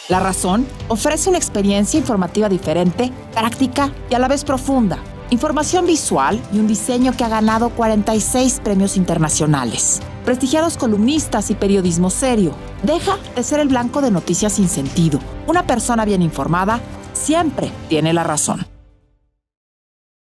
La Razón ofrece una experiencia informativa diferente, práctica y a la vez profunda. Información visual y un diseño que ha ganado 46 premios internacionales. Prestigiados columnistas y periodismo serio. Deja de ser el blanco de noticias sin sentido. Una persona bien informada siempre tiene la razón.